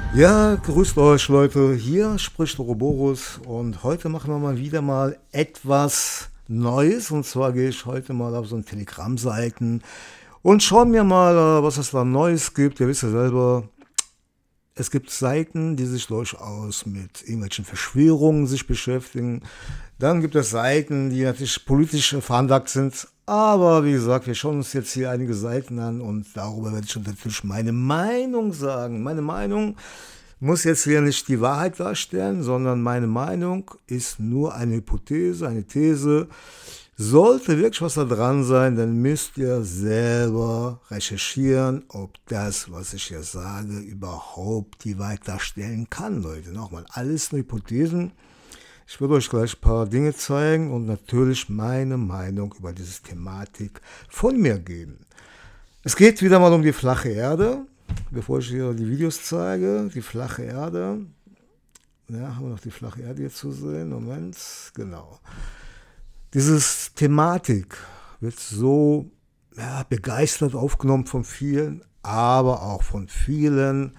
Ja, grüßt euch Leute, hier spricht Ouroboros und heute machen wir mal etwas Neues, und zwar gehe ich heute mal auf so eine Telegram-Seiten und schauen mir mal, was es da Neues gibt. Ihr wisst ja selber, es gibt Seiten, die sich durchaus mit irgendwelchen Verschwörungen sich beschäftigen. Dann gibt es Seiten, die natürlich politisch veranlagt sind. Aber wie gesagt, wir schauen uns jetzt hier einige Seiten an und darüber werde ich natürlich meine Meinung sagen. Meine Meinung muss jetzt hier nicht die Wahrheit darstellen, sondern meine Meinung ist nur eine Hypothese, eine These. Sollte wirklich was da dran sein, dann müsst ihr selber recherchieren, ob das, was ich hier sage, überhaupt die Wahrheit darstellen kann, Leute. Nochmal, alles nur Hypothesen. Ich würde euch gleich ein paar Dinge zeigen und natürlich meine Meinung über diese Thematik von mir geben. Es geht wieder mal um die flache Erde. Bevor ich hier die Videos zeige, die flache Erde. Ja, haben wir noch die flache Erde hier zu sehen? Moment, genau. Diese Thematik wird so begeistert aufgenommen von vielen, aber auch von vielen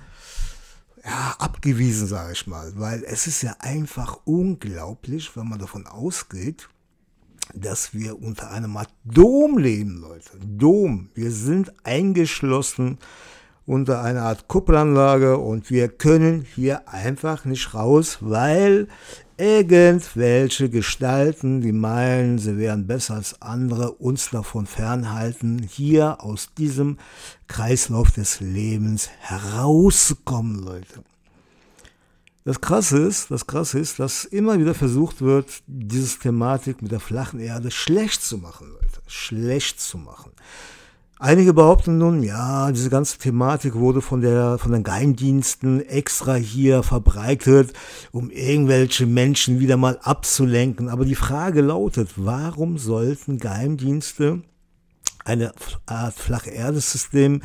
abgewiesen, sage ich mal. Weil es ist ja einfach unglaublich, wenn man davon ausgeht, dass wir unter einem Art Dom leben, Leute. Dom. Wir sind eingeschlossen unter einer Art Kuppelanlage und wir können hier einfach nicht raus, weil irgendwelche Gestalten, die meinen, sie wären besser als andere, uns davon fernhalten, hier aus diesem Kreislauf des Lebens herauszukommen, Leute. Das Krasse ist, dass immer wieder versucht wird, diese Thematik mit der flachen Erde schlecht zu machen, Leute. Schlecht zu machen. Einige behaupten nun, ja, diese ganze Thematik wurde von den Geheimdiensten extra hier verbreitet, um irgendwelche Menschen wieder mal abzulenken. Aber die Frage lautet, warum sollten Geheimdienste eine Art Flach-Erde-System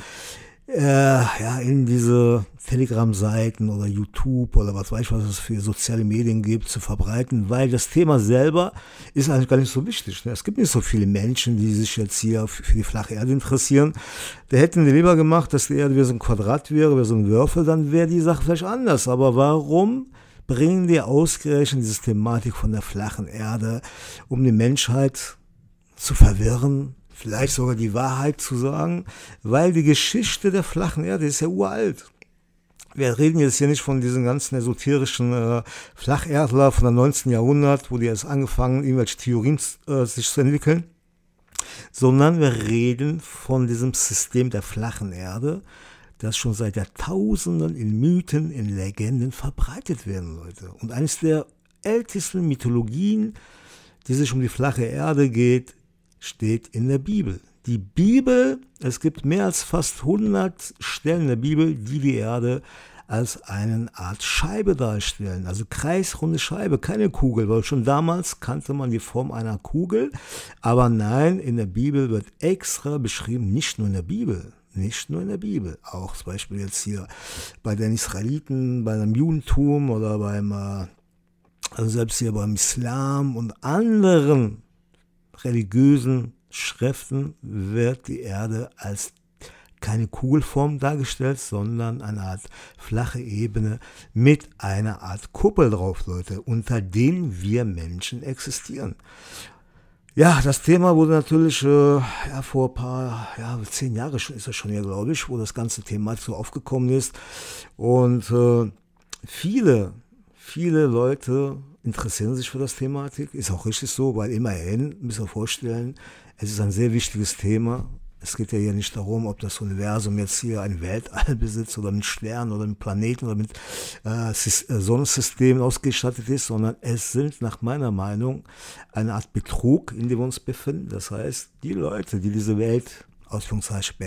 in diese Telegram-Seiten oder YouTube oder was weiß ich, was es für soziale Medien gibt, zu verbreiten, weil das Thema selber ist eigentlich gar nicht so wichtig. Es gibt nicht so viele Menschen, die sich jetzt hier für die flache Erde interessieren. Da hätten die lieber gemacht, dass die Erde wie so ein Quadrat wäre, wie so ein Würfel, dann wäre die Sache vielleicht anders. Aber warum bringen die ausgerechnet diese Thematik von der flachen Erde, um die Menschheit zu verwirren? Vielleicht sogar die Wahrheit zu sagen, weil die Geschichte der flachen Erde ist ja uralt. Wir reden jetzt hier nicht von diesen ganzen esoterischen Flacherdler von dem 19. Jahrhundert, wo die erst angefangen, irgendwelche Theorien sich zu entwickeln, sondern wir reden von diesem System der flachen Erde, das schon seit Jahrtausenden in Mythen, in Legenden verbreitet werden, Leute. Und eines der ältesten Mythologien, die sich um die flache Erde geht, steht in der Bibel. Die Bibel, es gibt mehr als fast 100 Stellen in der Bibel, die die Erde als eine Art Scheibe darstellen. Also kreisrunde Scheibe, keine Kugel, weil schon damals kannte man die Form einer Kugel. Aber nein, in der Bibel wird extra beschrieben, nicht nur in der Bibel, auch zum Beispiel jetzt hier bei den Israeliten, bei dem Judentum oder also selbst hier beim Islam und anderen religiösen Schriften wird die Erde als keine Kugelform dargestellt, sondern eine Art flache Ebene mit einer Art Kuppel drauf, Leute, unter denen wir Menschen existieren. Ja, das Thema wurde natürlich vor ein paar, 10 Jahre ist das schon hier, glaube ich, wo das ganze Thema so aufgekommen ist. Und viele Leute interessieren sich für das Thematik, ist auch richtig so, weil immerhin, müsst ihr vorstellen, es ist ein sehr wichtiges Thema. Es geht ja hier nicht darum, ob das Universum jetzt hier ein Weltall besitzt oder mit Sternen oder mit Planeten oder mit Sonnensystemen ausgestattet ist, sondern es sind nach meiner Meinung eine Art Betrug, in dem wir uns befinden. Das heißt, die Leute, die diese Welt, Ausführungszeichen,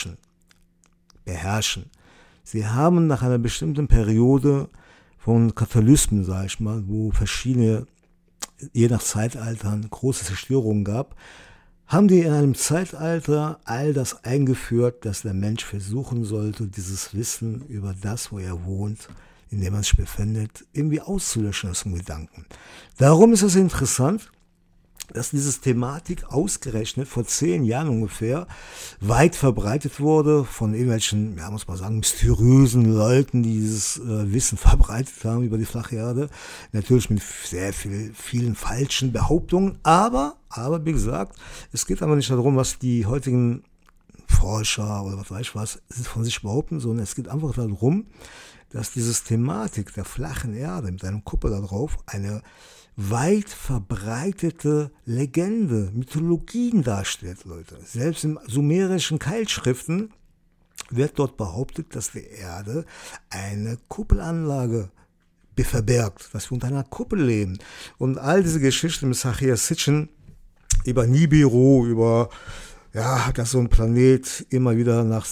beherrschen, sie haben nach einer bestimmten Periode von Kataklysmen, sage ich mal, wo verschiedene, je nach Zeitalter, große Zerstörungen gab, haben die in einem Zeitalter all das eingeführt, dass der Mensch versuchen sollte, dieses Wissen über das, wo er wohnt, in dem man sich befindet, irgendwie auszulöschen aus dem Gedanken. Darum ist es interessant, dass diese Thematik ausgerechnet vor 10 Jahren ungefähr weit verbreitet wurde von irgendwelchen, ja, muss man sagen, mysteriösen Leuten, die dieses Wissen verbreitet haben über die flache Erde. Natürlich mit sehr vielen falschen Behauptungen, aber wie gesagt, es geht aber nicht darum, was die heutigen Forscher oder was weiß ich was von sich behaupten, sondern es geht einfach darum, dass diese Thematik der flachen Erde mit einem Kuppel da drauf eine weit verbreitete Legende, Mythologien darstellt, Leute. Selbst in sumerischen Keilschriften wird dort behauptet, dass die Erde eine Kuppelanlage verbergt, dass wir unter einer Kuppel leben. Und all diese Geschichten mit Sachar Sitchin über Nibiru, über ja, dass so ein Planet immer wieder nach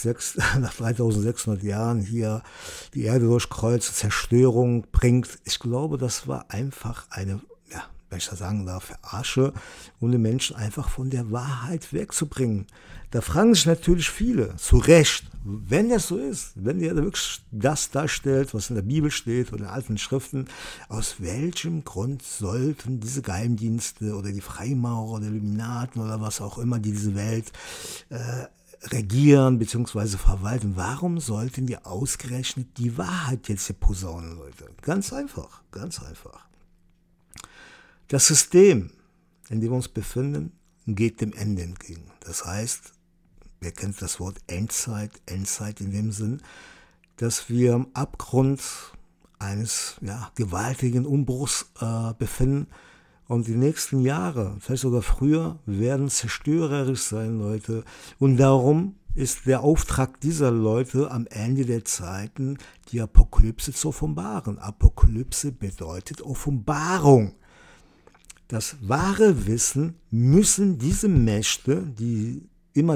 3600 Jahren hier die Erde durchkreuzt, Zerstörung bringt. Ich glaube, das war einfach eine, ja, wenn ich das sagen darf, Verarsche, um den Menschen einfach von der Wahrheit wegzubringen. Da fragen sich natürlich viele, zu Recht, wenn das so ist, wenn die Erde wirklich das darstellt, was in der Bibel steht oder in alten Schriften, aus welchem Grund sollten diese Geheimdienste oder die Freimaurer oder Illuminaten oder was auch immer, die diese Welt regieren bzw. verwalten, warum sollten die ausgerechnet die Wahrheit jetzt hier posaunen, Leute? Ganz einfach, ganz einfach. Das System, in dem wir uns befinden, geht dem Ende entgegen. Das heißt, wer kennt das Wort Endzeit in dem Sinn, dass wir am Abgrund eines gewaltigen Umbruchs befinden und die nächsten Jahre, vielleicht sogar früher, werden zerstörerisch sein, Leute. Und darum ist der Auftrag dieser Leute am Ende der Zeiten, die Apokalypse zu offenbaren. Apokalypse bedeutet Offenbarung. Das wahre Wissen müssen diese Mächte, die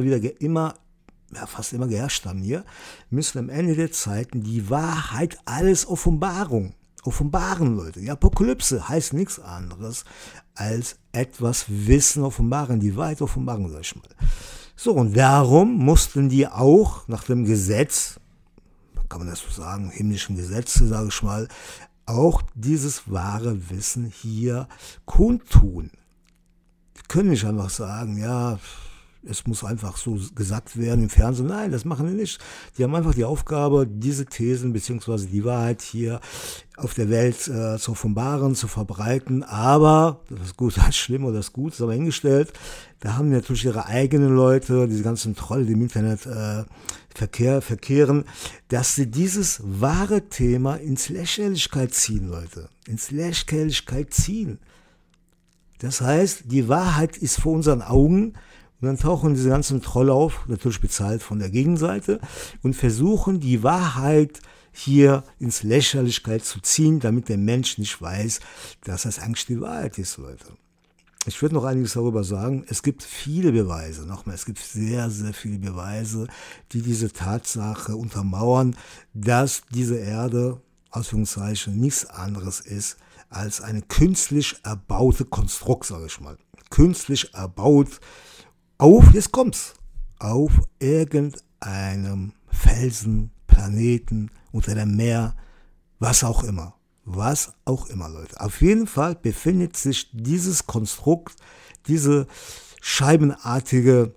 fast immer geherrscht haben hier, müssen am Ende der Zeiten die Wahrheit alles offenbaren, Leute. Die Apokalypse heißt nichts anderes als etwas Wissen offenbaren, die Wahrheit offenbaren, sag ich mal. So, und darum mussten die auch nach dem Gesetz, kann man das so sagen, himmlischen Gesetze, sage ich mal, auch dieses wahre Wissen hier kundtun. Die können nicht einfach sagen, ja, es muss einfach so gesagt werden im Fernsehen. Nein, das machen die nicht. Die haben einfach die Aufgabe, diese Thesen bzw. die Wahrheit hier auf der Welt zu offenbaren, zu verbreiten. Aber, das ist gut, das ist schlimm oder das ist gut, ist aber hingestellt. Da haben die natürlich ihre eigenen Leute, diese ganzen Trolle, die im Internet verkehren, dass sie dieses wahre Thema ins Lächerlichkeit ziehen, Leute. Ins Lächerlichkeit ziehen. Das heißt, die Wahrheit ist vor unseren Augen. Und dann tauchen diese ganzen Trolle auf, natürlich bezahlt von der Gegenseite, und versuchen die Wahrheit hier ins Lächerlichkeit zu ziehen, damit der Mensch nicht weiß, dass das eigentlich die Wahrheit ist, Leute. Ich würde noch einiges darüber sagen. Es gibt viele Beweise, nochmal, es gibt sehr, sehr viele Beweise, die diese Tatsache untermauern, dass diese Erde, Ausführungszeichen, nichts anderes ist als eine künstlich erbaute Konstrukt, sage ich mal. Künstlich erbaut jetzt kommt's, auf irgendeinem Felsen, Planeten, unter dem Meer, was auch immer, Leute. Auf jeden Fall befindet sich dieses Konstrukt, diese scheibenartige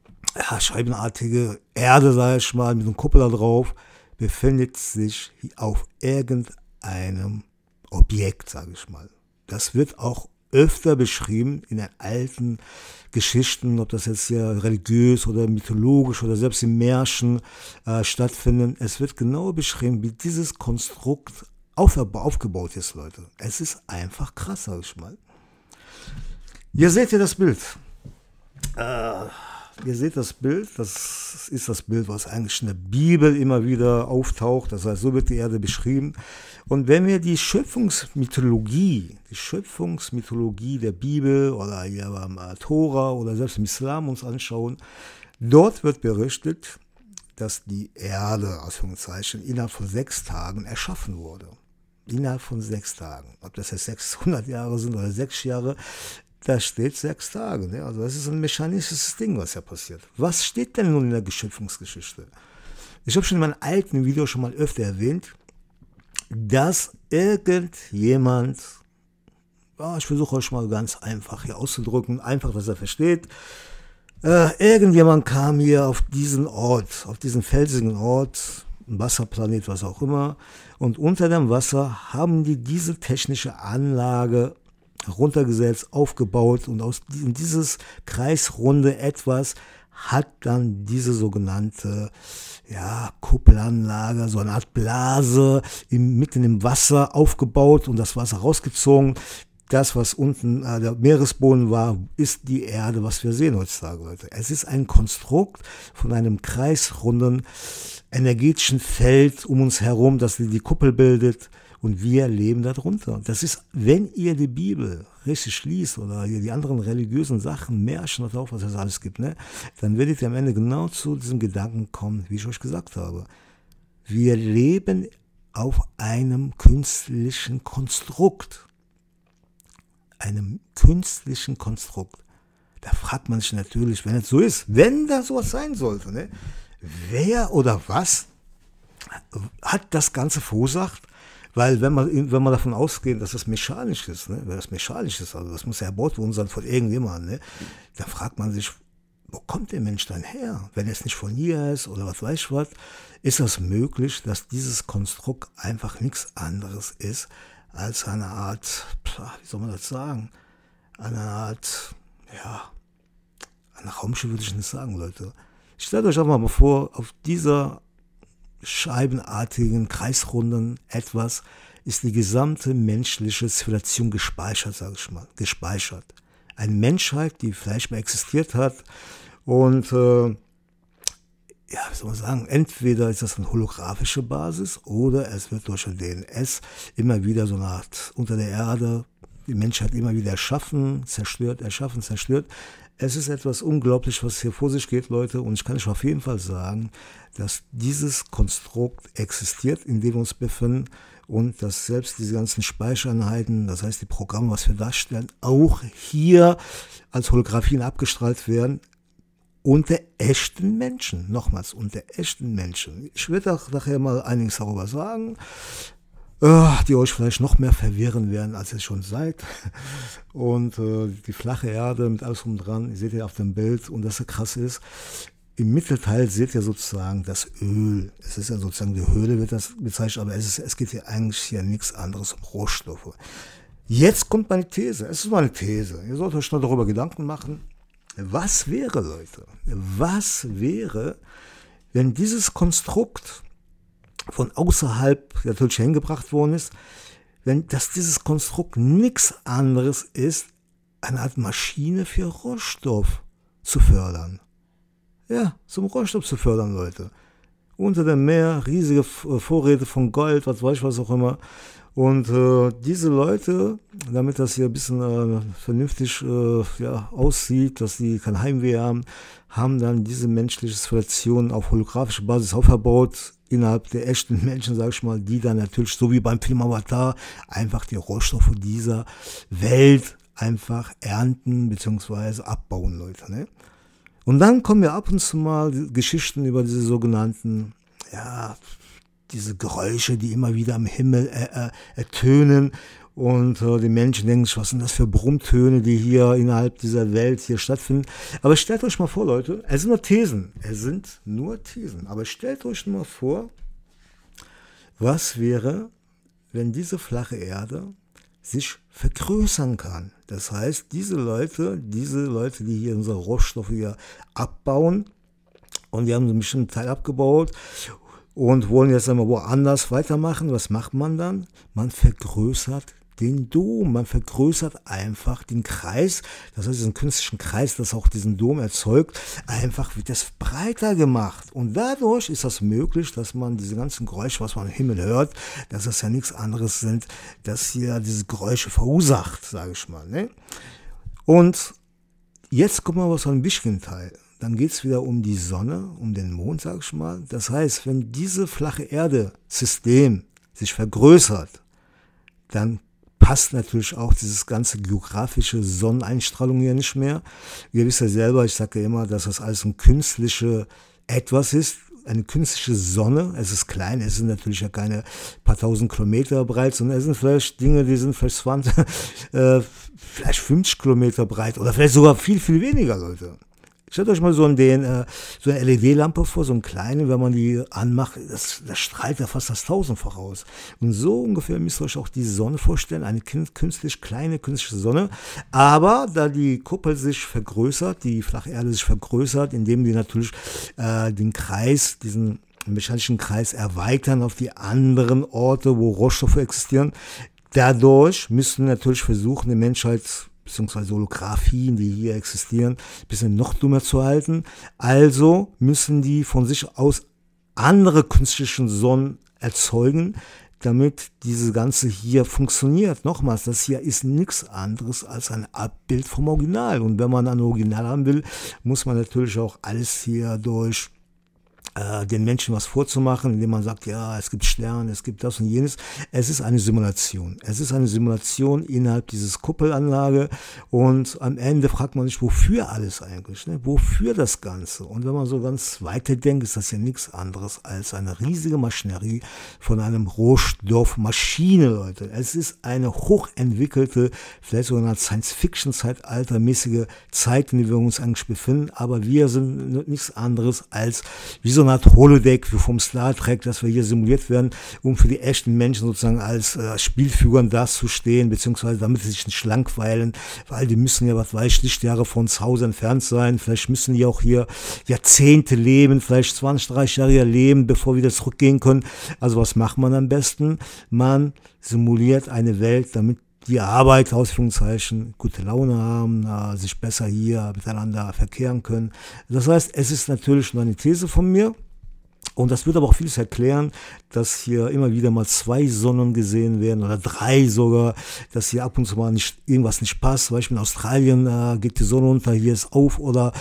Erde, sage ich mal, mit einem Kuppel da drauf, befindet sich auf irgendeinem Objekt, sage ich mal. Das wird auch öfter beschrieben in den alten Geschichten, ob das jetzt hier religiös oder mythologisch oder selbst im Märchen stattfinden. Es wird genau beschrieben, wie dieses Konstrukt aufgebaut ist, Leute. Es ist einfach krass, sag ich mal. Hier seht ihr das Bild. Ihr seht das Bild, das ist das Bild, was eigentlich in der Bibel immer wieder auftaucht. Das heißt, so wird die Erde beschrieben. Und wenn wir die Schöpfungsmythologie der Bibel oder hier beim Tora oder selbst im Islam uns anschauen, dort wird berichtet, dass die Erde, Ausführungszeichen, innerhalb von 6 Tagen erschaffen wurde. Innerhalb von 6 Tagen. Ob das jetzt 600 Jahre sind oder 6 Jahre, da steht 6 Tage. Ne? Also das ist ein mechanisches Ding, was ja passiert. Was steht denn nun in der Schöpfungsgeschichte? Ich habe schon in meinem alten Video schon mal öfter erwähnt, dass irgendjemand, ich versuche euch mal ganz einfach hier auszudrücken, einfach, dass er versteht. Irgendjemand kam hier auf diesen Ort, auf diesen felsigen Ort, ein Wasserplanet, was auch immer, und unter dem Wasser haben die diese technische Anlage runtergesetzt, aufgebaut, und aus dieses kreisrunde Etwas hat dann diese sogenannte Kuppelanlage, so eine Art Blase mitten im Wasser aufgebaut und das Wasser rausgezogen. Das, was unten der Meeresboden war, ist die Erde, was wir sehen heutzutage, Leute. Es ist ein Konstrukt von einem kreisrunden energetischen Feld um uns herum, das die Kuppel bildet, und wir leben darunter. Das ist, wenn ihr die Bibel richtig liest oder hier die anderen religiösen Sachen, Märchen oder auch was es alles gibt, ne, dann werdet ihr am Ende genau zu diesem Gedanken kommen, wie ich euch gesagt habe. Wir leben auf einem künstlichen Konstrukt. Einem künstlichen Konstrukt. Da fragt man sich natürlich, wenn es so ist, wenn da sowas sein sollte, ne, wer oder was hat das Ganze verursacht? Weil wenn man davon ausgeht, dass das mechanisch ist, ne, wenn das mechanisch ist, also das muss ja erbaut worden sein von irgendjemandem, ne, da fragt man sich, wo kommt der Mensch dann her? Wenn es nicht von hier ist oder was weiß ich was, ist das möglich, dass dieses Konstrukt einfach nichts anderes ist als eine Art, wie soll man das sagen, eine Art, ein Raumschiff würde ich nicht sagen, Leute. Stellt euch einfach mal vor, auf dieser scheibenartigen, kreisrunden Etwas ist die gesamte menschliche Zivilisation gespeichert, sage ich mal, gespeichert. Eine Menschheit, die vielleicht mal existiert hat und wie soll man sagen, entweder ist das eine holographische Basis oder es wird durch den DNS immer wieder so eine Art unter der Erde, die Menschheit immer wieder erschaffen, zerstört. Es ist etwas unglaublich, was hier vor sich geht, Leute, und ich kann euch auf jeden Fall sagen, dass dieses Konstrukt existiert, in dem wir uns befinden, und dass selbst diese ganzen Speichereinheiten, das heißt die Programme, was wir darstellen, auch hier als Holographien abgestrahlt werden, unter echten Menschen. Nochmals, unter echten Menschen. Ich werde auch nachher mal einiges darüber sagen, die euch vielleicht noch mehr verwirren werden, als ihr schon seid. Und die flache Erde mit alles drum dran, ihr seht ja auf dem Bild, und das so krass ist, im Mittelteil seht ihr sozusagen das Öl. Es ist ja sozusagen die Höhle, wird das bezeichnet, aber es geht hier eigentlich hier nichts anderes um Rohstoffe. Jetzt kommt meine These. Es ist meine These. Ihr sollt euch noch darüber Gedanken machen. Was wäre, Leute, wenn dieses Konstrukt von außerhalb natürlich hingebracht worden ist, dass dieses Konstrukt nichts anderes ist, eine Art Maschine für Rohstoff zu fördern. Ja, zum Rohstoff zu fördern, Leute. Unter dem Meer riesige Vorräte von Gold, was weiß ich, was auch immer. Und diese Leute, damit das hier ein bisschen vernünftig aussieht, dass sie kein Heimweh haben dann diese menschliche Zivilisation auf holographische Basis auferbaut, innerhalb der echten Menschen, sag ich mal, die dann natürlich, so wie beim Film Avatar, einfach die Rohstoffe dieser Welt einfach ernten bzw. abbauen, Leute. Ne? Und dann kommen ja ab und zu mal Geschichten über diese sogenannten, diese Geräusche, die immer wieder am Himmel ertönen, und die Menschen denken sich, was sind das für Brummtöne, die hier innerhalb dieser Welt hier stattfinden. Aber stellt euch mal vor, Leute, es sind nur Thesen, aber stellt euch mal vor, was wäre, wenn diese flache Erde sich vergrößern kann. Das heißt, diese Leute, die hier unsere Rohstoffe hier abbauen, und die haben einen bestimmten Teil abgebaut und wollen jetzt einmal woanders weitermachen. Was macht man dann? Man vergrößert den Dom, man vergrößert einfach den Kreis, das heißt diesen künstlichen Kreis, das auch diesen Dom erzeugt, einfach wird das breiter gemacht, und dadurch ist das möglich, dass man diese ganzen Geräusche, was man im Himmel hört, dass das ja nichts anderes sind, dass hier diese Geräusche verursacht, sage ich mal. Ne? Und jetzt kommen wir zu einem wichtigen Teil. Dann geht es wieder um die Sonne, um den Mond, sage ich mal. Das heißt, wenn diese flache Erde-System sich vergrößert, dann passt natürlich auch dieses ganze geografische Sonneneinstrahlung hier nicht mehr. Ihr wisst ja selber, ich sage ja immer, dass das alles ein künstliches Etwas ist, eine künstliche Sonne. Es ist klein, es sind natürlich ja keine paar tausend Kilometer breit, sondern es sind vielleicht Dinge, die sind vielleicht 20, vielleicht 50 Kilometer breit oder vielleicht sogar viel, viel weniger, Leute. Stellt euch mal so eine LED-Lampe vor, so eine kleine, wenn man die anmacht, das strahlt ja fast das tausendfach aus. Und so ungefähr müsst ihr euch auch die Sonne vorstellen, eine kleine künstliche Sonne. Aber da die Kuppel sich vergrößert, die Flacherde sich vergrößert, indem die natürlich den Kreis, diesen mechanischen Kreis erweitern auf die anderen Orte, wo Rohstoffe existieren. Dadurch müssen wir natürlich versuchen, die Menschheit beziehungsweise Holographien, die hier existieren, ein bisschen noch dummer zu halten. Also müssen die von sich aus andere künstliche Sonnen erzeugen, damit diese ganze hier funktioniert. Nochmals, das hier ist nichts anderes als ein Abbild vom Original. Und wenn man ein Original haben will, muss man natürlich auch alles hier durch den Menschen was vorzumachen, indem man sagt, ja, es gibt Sterne, es gibt das und jenes. Es ist eine Simulation. Es ist eine Simulation innerhalb dieses Kuppelanlage und am Ende fragt man sich, wofür alles eigentlich, ne? Wofür das Ganze? Und wenn man so ganz weiterdenkt, ist das ja nichts anderes als eine riesige Maschinerie von einem Rohstoffmaschine, Leute. Es ist eine hochentwickelte, vielleicht sogar eine Science-Fiction-Zeitaltermäßige Zeit, in der wir uns eigentlich befinden, aber wir sind nichts anderes als wie so eine Art Holodeck wie vom Star Trek, dass wir hier simuliert werden, um für die echten Menschen sozusagen als Spielfiguren dazustehen, beziehungsweise damit sie sich nicht langweilen, weil die müssen ja, was weiß ich, Lichtjahre von zu Hause entfernt sein, vielleicht müssen die auch hier Jahrzehnte leben, vielleicht 20, 30 Jahre hier leben, bevor wir wieder zurückgehen können. Also was macht man am besten? Man simuliert eine Welt, damit die Arbeit, Ausführungszeichen, gute Laune haben, sich besser hier miteinander verkehren können. Das heißt, es ist natürlich nur eine These von mir und das wird aber auch vieles erklären, dass hier immer wieder mal 2 Sonnen gesehen werden oder 3 sogar, dass hier ab und zu mal irgendwas nicht passt. Zum Beispiel in Australien geht die Sonne unter, hier ist auf oder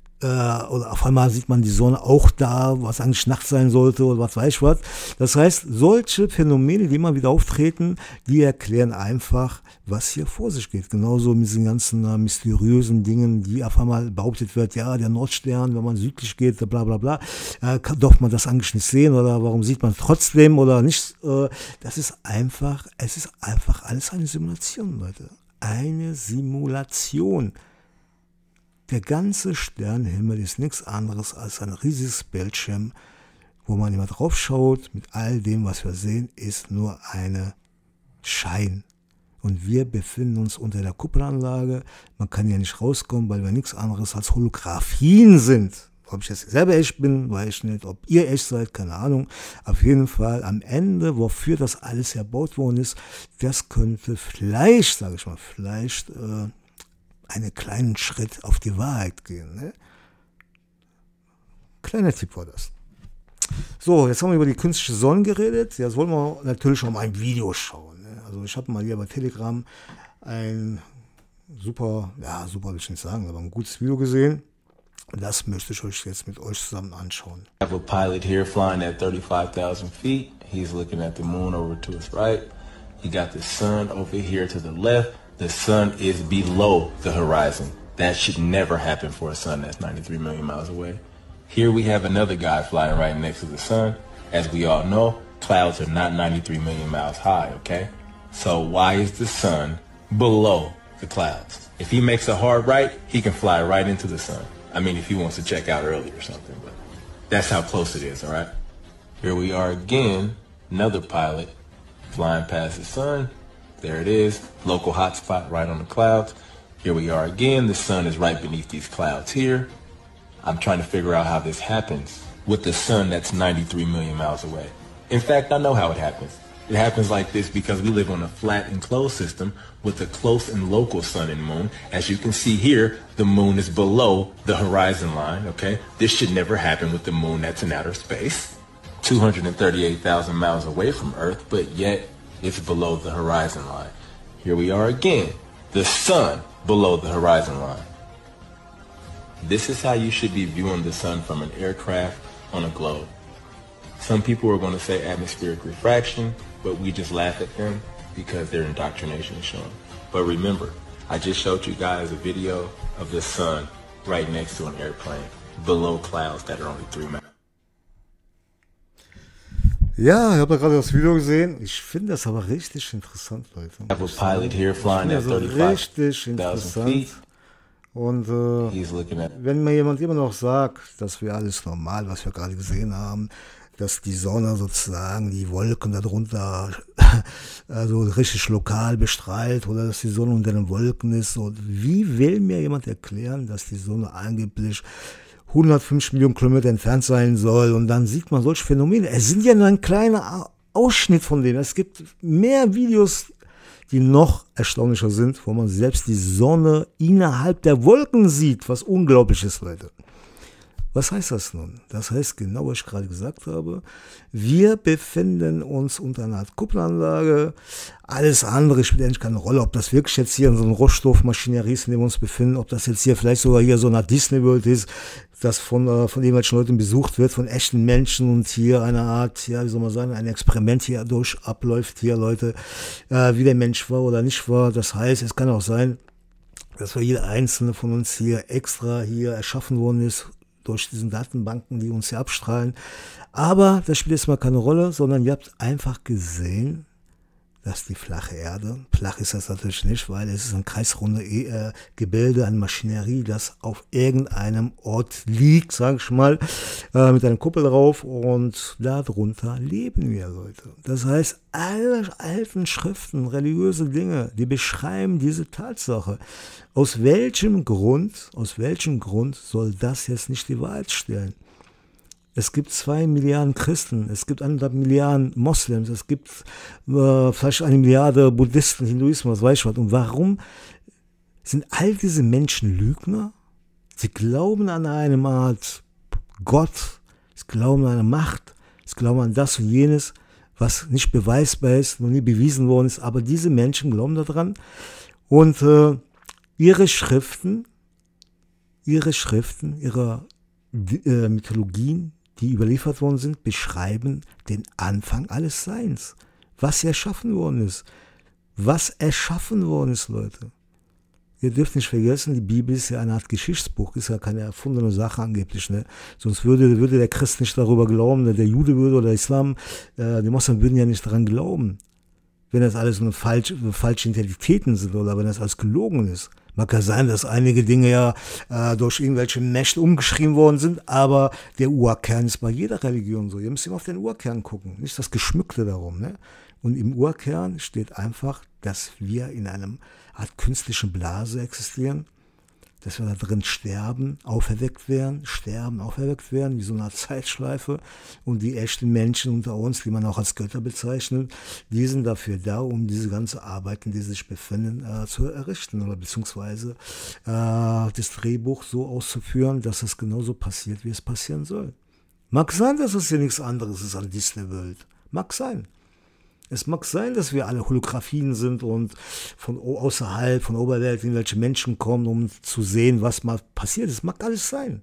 auf einmal sieht man die Sonne auch da, was eigentlich Nacht sein sollte oder was weiß ich was. Das heißt, solche Phänomene, die immer wieder auftreten, die erklären einfach, was hier vor sich geht. Genauso mit diesen ganzen mysteriösen Dingen, die auf einmal behauptet wird, ja, der Nordstern, wenn man südlich geht, bla bla bla, darf man das eigentlich nicht sehen oder warum sieht man trotzdem oder nicht. Es ist einfach alles eine Simulation, Leute. Eine Simulation. Der ganze Sternenhimmel ist nichts anderes als ein riesiges Bildschirm, wo man immer drauf schaut. Mit all dem, was wir sehen, ist nur eine Schein. Und wir befinden uns unter der Kuppelanlage. Man kann ja nicht rauskommen, weil wir nichts anderes als Holographien sind. Ob ich jetzt selber echt bin, weiß ich nicht. Ob ihr echt seid, keine Ahnung. Auf jeden Fall am Ende, wofür das alles erbaut worden ist, das könnte vielleicht, sage ich mal, einen kleinen Schritt auf die Wahrheit gehen. Ne? Kleiner Tipp war das. So, jetzt haben wir über die künstliche Sonne geredet. Jetzt wollen wir natürlich auch mal ein Video schauen. Ne? Also ich habe mal hier bei Telegram ein super will ich nicht sagen, aber ein gutes Video gesehen. Das möchte ich euch jetzt mit euch zusammen anschauen. I have a pilot here flying at 35,000 feet. He's looking at the moon over to his right. You got the sun over here to the left. The sun is below the horizon. That should never happen for a sun that's 93 million miles away. Here we have another guy flying right next to the sun. As we all know, clouds are not 93 million miles high, okay? So why is the sun below the clouds? If he makes a hard right, he can fly right into the sun. I mean, if he wants to check out early or something, but that's how close it is, all right? Here we are again, another pilot flying past the sun. There it is, local hotspot right on the clouds. Here we are again, the sun is right beneath these clouds here. I'm trying to figure out how this happens with the sun that's 93 million miles away. In fact, I know how it happens. It happens like this because we live on a flat enclosed system with a close and local sun and moon. As you can see here, the moon is below the horizon line, okay? This should never happen with the moon that's in outer space, 238,000 miles away from Earth, but yet it's below the horizon line. Here we are again, the sun below the horizon line. This is how you should be viewing the sun from an aircraft on a globe. Some people are going to say atmospheric refraction, but we just laugh at them because their indoctrination is showing. But remember, I just showed you guys a video of the sun right next to an airplane below clouds that are only 3 miles. Ja, ich habe da gerade das Video gesehen. Ich finde das aber richtig interessant, Leute. I have a pilot here flying at Also 35,000 richtig interessant. feet. Und He's looking at wenn mir jemand immer noch sagt, dass wir alles normal, was wir gerade gesehen haben, dass die Sonne sozusagen die Wolken darunter also richtig lokal bestrahlt oder dass die Sonne unter den Wolken ist. Und wie will mir jemand erklären, dass die Sonne angeblich 150 Millionen Kilometer entfernt sein soll? Und dann sieht man solche Phänomene. Es sind ja nur ein kleiner Ausschnitt von denen. Es gibt mehr Videos, die noch erstaunlicher sind, wo man selbst die Sonne innerhalb der Wolken sieht, was unglaublich ist, Leute. Was heißt das nun? Das heißt genau, was ich gerade gesagt habe. Wir befinden uns unter einer Art Kuppelanlage. Alles andere spielt eigentlich keine Rolle, ob das wirklich jetzt hier in so einer Rohstoffmaschinerie ist, in der wir uns befinden, ob das jetzt hier vielleicht sogar hier so eine Art Disney World ist, das von irgendwelchen Leuten besucht wird, von echten Menschen und hier eine Art, ja, wie soll man sagen, ein Experiment hier durch abläuft, hier Leute, wie der Mensch war oder nicht war. Das heißt, es kann auch sein, dass für jeder einzelne von uns hier extra hier erschaffen worden ist, durch diesen Datenbanken, die uns hier abstrahlen. Aber das spielt jetzt mal keine Rolle, sondern ihr habt einfach gesehen, dass die flache Erde, flach ist das natürlich nicht, weil es ist ein kreisrunde Gebilde, eine Maschinerie, das auf irgendeinem Ort liegt, sage ich mal, mit einer Kuppel drauf und darunter leben wir, Leute. Das heißt, alle alten Schriften, religiöse Dinge, die beschreiben diese Tatsache. Aus welchem Grund soll das jetzt nicht die Wahrheit stellen? Es gibt 2 Milliarden Christen, es gibt 1,5 Milliarden Moslems, es gibt vielleicht 1 Milliarde Buddhisten, Hinduismus, weiß ich was. Und warum sind all diese Menschen Lügner? Sie glauben an eine Art Gott, sie glauben an eine Macht, sie glauben an das und jenes, was nicht beweisbar ist, noch nie bewiesen worden ist. Aber diese Menschen glauben daran und ihre Schriften, ihre Mythologien, die überliefert worden sind, beschreiben den Anfang alles Seins. Was erschaffen worden ist. Was erschaffen worden ist, Leute. Ihr dürft nicht vergessen, die Bibel ist ja eine Art Geschichtsbuch, ist ja keine erfundene Sache angeblich. Ne? Sonst würde der Christ nicht darüber glauben, der Jude würde oder der Islam, die Moslems würden ja nicht daran glauben. Wenn das alles nur falsche Identitäten sind oder wenn das alles gelogen ist. Mag ja sein, dass einige Dinge ja durch irgendwelche Mächte umgeschrieben worden sind, aber der Urkern ist bei jeder Religion so. Ihr müsst immer auf den Urkern gucken, nicht das Geschmückte darum. Ne? Und im Urkern steht einfach, dass wir in einem Art künstlichen Blase existieren, dass wir da drin sterben, auferweckt werden, wie so eine Art Zeitschleife. Und die echten Menschen unter uns, die man auch als Götter bezeichnet, die sind dafür da, um diese ganze Arbeiten, die sich befinden, zu errichten oder beziehungsweise das Drehbuch so auszuführen, dass es genauso passiert, wie es passieren soll. Mag sein, dass es hier nichts anderes ist an Disney World. Mag sein. Es mag sein, dass wir alle Holographien sind und von außerhalb, von Oberwelt, irgendwelche Menschen kommen, um zu sehen, was mal passiert ist. Mag alles sein.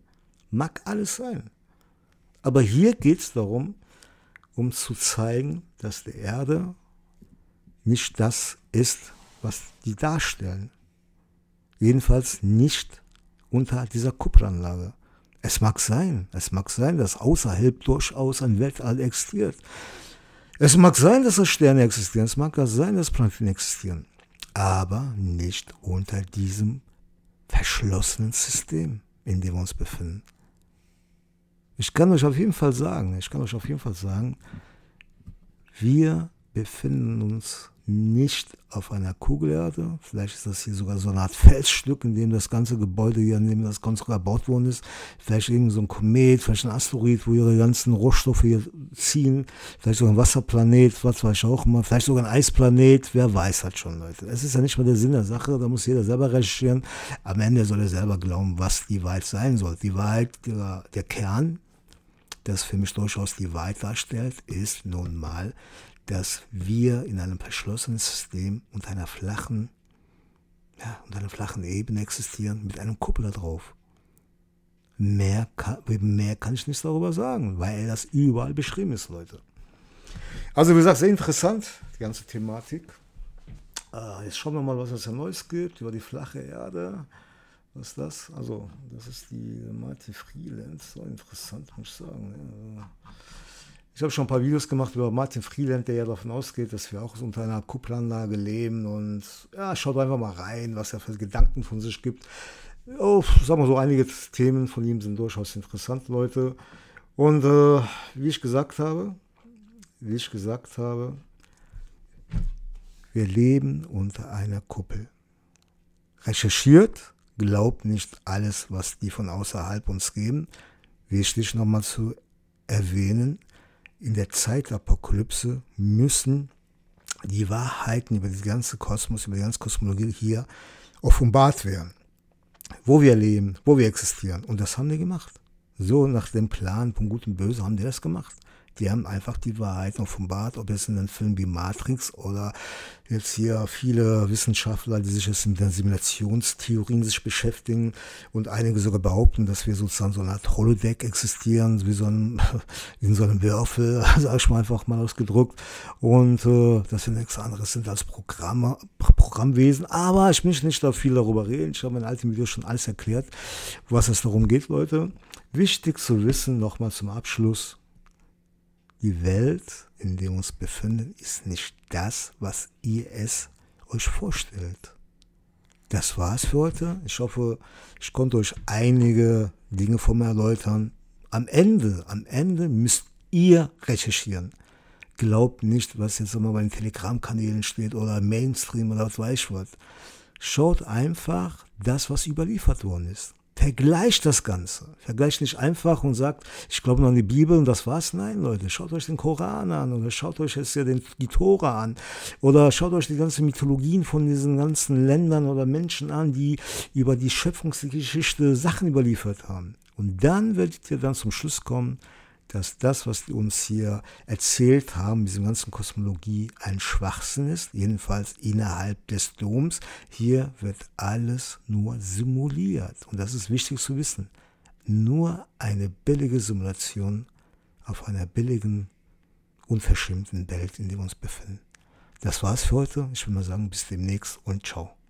Aber hier geht es darum, um zu zeigen, dass die Erde nicht das ist, was die darstellen. Jedenfalls nicht unter dieser Kuppelanlage. Es mag sein, dass außerhalb durchaus ein Weltall existiert. Es mag sein, dass Sterne existieren, es mag sein, dass Planeten existieren, aber nicht unter diesem verschlossenen System, in dem wir uns befinden. Ich kann euch auf jeden Fall sagen, wir befinden uns nicht auf einer Kugelerde. Vielleicht ist das hier sogar so eine Art Felsstück, in dem das ganze Gebäude hier, in dem das Ganze gebaut worden ist. Vielleicht irgend so ein Komet, vielleicht ein Asteroid, wo ihre ganzen Rohstoffe hier ziehen. Vielleicht sogar ein Wasserplanet, was weiß ich auch immer. Vielleicht sogar ein Eisplanet. Wer weiß halt schon, Leute. Es ist ja nicht mal der Sinn der Sache. Da muss jeder selber recherchieren. Am Ende soll er selber glauben, was die Wahrheit sein soll. Die Wahrheit, der Kern, das für mich durchaus die Wahrheit darstellt, ist nun mal, dass wir in einem verschlossenen System unter einer flachen Ebene existieren, mit einem Kuppel da drauf. Mehr kann ich nicht darüber sagen, weil das überall beschrieben ist, Leute. Also wie gesagt, sehr interessant, die ganze Thematik. Jetzt schauen wir mal, was es da Neues gibt über die flache Erde. Was ist das? Also, das ist die Marty Freeland. So interessant, muss ich sagen. Ich habe schon ein paar Videos gemacht über Martin Freeland, der ja davon ausgeht, dass wir auch unter einer Kuppelanlage leben. Und ja, schaut einfach mal rein, was er für Gedanken von sich gibt. Oh, sagen wir so, einige Themen von ihm sind durchaus interessant, Leute. Und wie ich gesagt habe, wir leben unter einer Kuppel. Recherchiert, glaubt nicht alles, was die von außerhalb uns geben. Wichtig nochmal zu erwähnen, in der Zeitapokalypse müssen die Wahrheiten über den ganzen Kosmos, über die ganze Kosmologie hier offenbart werden. Wo wir leben, wo wir existieren. Und das haben die gemacht. So nach dem Plan von Gut und Böse haben die das gemacht. Die haben einfach die Wahrheit offenbart, ob es in einem Film wie Matrix oder jetzt hier viele Wissenschaftler, die sich jetzt mit den Simulationstheorien sich beschäftigen und einige sogar behaupten, dass wir sozusagen so eine Art Holodeck existieren, wie in so einem Würfel, sag ich mal einfach mal ausgedrückt, und dass wir nichts anderes sind als Programmwesen. Aber ich möchte nicht da viel darüber reden. Ich habe in alten Videos schon alles erklärt, was es darum geht, Leute. Wichtig zu wissen, nochmal zum Abschluss: Die Welt, in der wir uns befinden, ist nicht das, was ihr es euch vorstellt. Das war's für heute. Ich hoffe, ich konnte euch einige Dinge von mir erläutern. Am Ende müsst ihr recherchieren. Glaubt nicht, was jetzt immer bei den Telegram-Kanälen steht oder Mainstream oder was weiß ich was. Schaut einfach das, was überliefert worden ist. Vergleicht das Ganze. Vergleicht nicht einfach und sagt, ich glaube nur an die Bibel und das war's. Nein, Leute, schaut euch den Koran an oder schaut euch jetzt ja die Tora an oder schaut euch die ganzen Mythologien von diesen ganzen Ländern oder Menschen an, die über die Schöpfungsgeschichte Sachen überliefert haben. Und dann werdet ihr dann zum Schluss kommen, dass das, was die uns hier erzählt haben, diese ganzen Kosmologie, ein Schwachsinn ist, jedenfalls innerhalb des Doms. Hier wird alles nur simuliert. Und das ist wichtig zu wissen. Nur eine billige Simulation auf einer billigen, unverschämten Welt, in der wir uns befinden. Das war's für heute. Ich will mal sagen, bis demnächst und ciao.